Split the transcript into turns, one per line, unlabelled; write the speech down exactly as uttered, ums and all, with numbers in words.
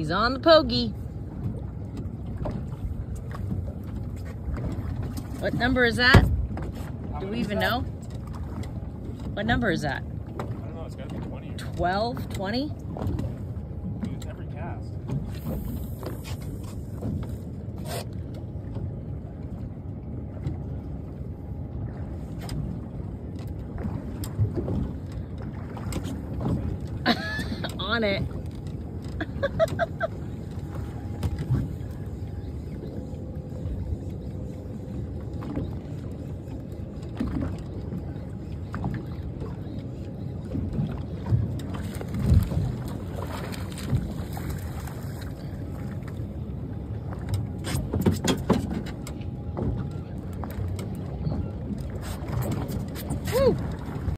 He's on the pokey. What number is that? Do we even know? What number is that?
I don't know, it's gotta be twenty.
twelve, twenty?
It's every cast.
On it.